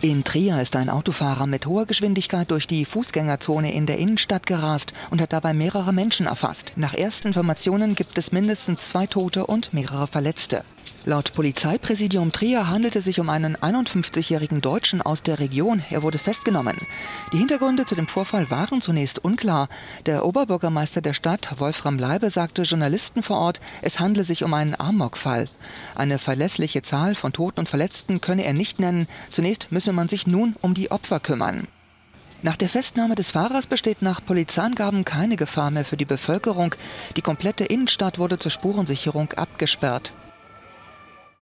In Trier ist ein Autofahrer mit hoher Geschwindigkeit durch die Fußgängerzone in der Innenstadt gerast und hat dabei mehrere Menschen erfasst. Nach ersten Informationen gibt es mindestens 2 Tote und mehrere Verletzte. Laut Polizeipräsidium Trier handelt es sich um einen 51-jährigen Deutschen aus der Region. Er wurde festgenommen. Die Hintergründe zu dem Vorfall waren zunächst unklar. Der Oberbürgermeister der Stadt, Wolfram Leibe, sagte Journalisten vor Ort, es handle sich um einen Amokfall. Eine verlässliche Zahl von Toten und Verletzten könne er nicht nennen. Zunächst müsse man sich nun um die Opfer kümmern. Nach der Festnahme des Fahrers besteht nach Polizeiangaben keine Gefahr mehr für die Bevölkerung. Die komplette Innenstadt wurde zur Spurensicherung abgesperrt.